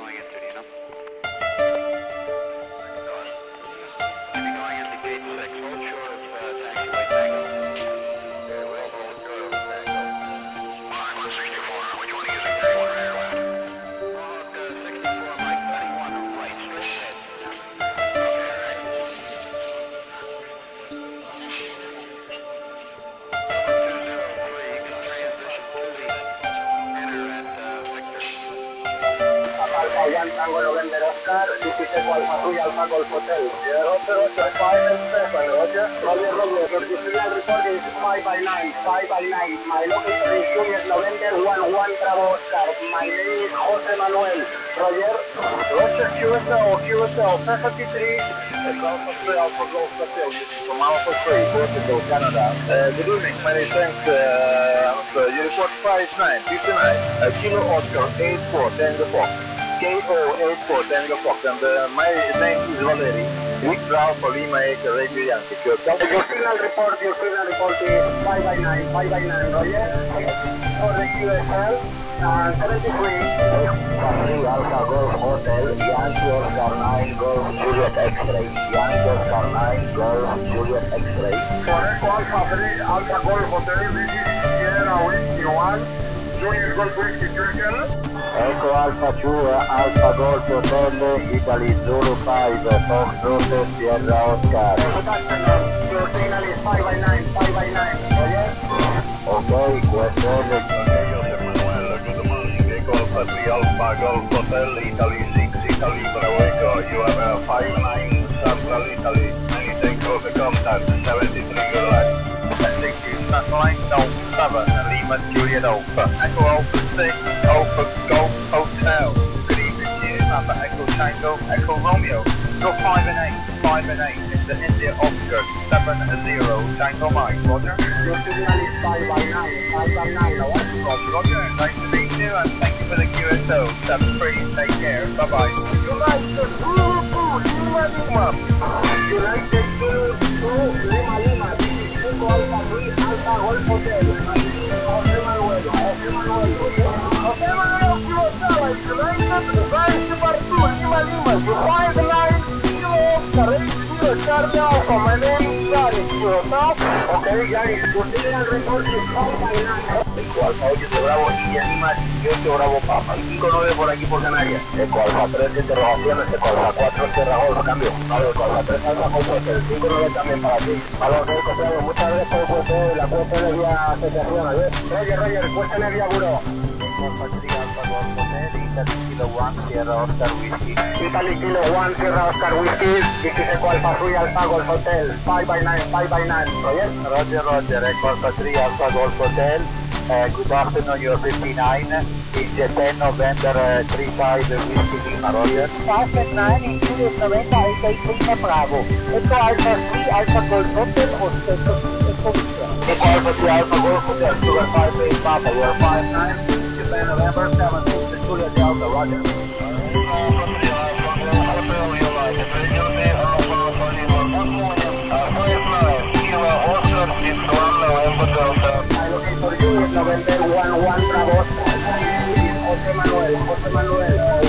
Tango November Oscar, Jupiter Alpha 3 Alpha Golf Hotel. Roger, 5 Roger. Your signal report is 5 by 9, 5 by 9. My location is Juliet November 11 Bravo Oscar. My name is Jose Manuel. Roger. Roger, QSL 73. Alpha 3 Alpha Golf Hotel. From Alpha 3, Portugal, Canada. Good evening, many thanks. You report 5959, Kilo Oscar 84 Tango Fox. KO84 Tango Fox, and my name is Valery. Withdrawal for Lima 8 Radio Yankee. Your signal report is 5 by 9, 5 by 9, Roger. For the QSL, 73. Alpha Golf Hotel, Yankee Oscar 9 Golf Juliet X-Ray. Yankee Oscar 9 Golf Juliet X-Ray. For Echo Alpha 3 Alpha Golf Hotel, this is Sierra Whiskey 1. Junior Golf Whiskey Circle. Echo Alpha 2 Alpha Golf Hotel, Italy Zulu 5 Fox Rose Sierra Oscar. Your signal is 5 by 9, 5 by 9. Okay, question. Jose Manuel, good morning. Echo Alpha 3 Alpha Golf Hotel, Italy 6 Italy Bravo Echo. You are 59 Central Italy. Many thanks for the contact. 73 good luck. Thank you. Satellite Golf 7 Lima Juliet Alpha. Echo Alpha 6 Alpha Golf Hotel. Good evening to you. Number Echo Tango Echo Romeo. Go 5 and 8, 5 and 8 in the India Oscar 70 Tango Mike. Roger. Your signal is 5 by 9, 5 by 9. Roger. Nice to meet you and thank you for the QSO. 73. Take care. Bye bye. United Lima Lima. United Lima Lima. Echo Alpha 3 Alpha Golf Hotel. Jose Manuel. Jose Manuel QSL. Lima Lima. 5-9 Kilo Oscar 8 Kilo Charlie Alpha. My name is Gary. Okay, Gary. Your signal report is 5 by 9. Echo Alpha 8 de Bravo India Lima 18 Bravo Papa. 59 por aquí por Canarias. Echo Alpha 3 interrogaciones. Echo Alpha 4 Sierra Golf. Cambio. Vale, Echo Alpha 3 Alpha Golf Hotel. 59 también para ti. Vale, Echo, muchas gracias por el cuento. La cuenta energía asociación. Roger, cuesta energía buró. Alpha 3 Alpha Golf Hotel, Italy Kilo 1 Sierra Oscar Whiskey. Italy Kilo 1 Sierra Oscar Whiskey. This is Echo Alpha 3 Alpha Golf Hotel. 5 by 9, 5 by 9. Roger. Echo Alpha 3 Alpha Golf Hotel. Good afternoon, you're 59. In Japan, November 35 Whiskey Lima, Roger. 5 and 9 in Juliet November 88 Lima Bravo. Echo Alpha 3 Alpha Golf Hotel or Echo Echo Alpha 3 Alpha Golf Hotel. Sugar 5 8 Papa. You're 5-9. Japan, November 7 Juliet Delta, Roger. I'm looking for you, November 11 Bravo. Jose Manuel.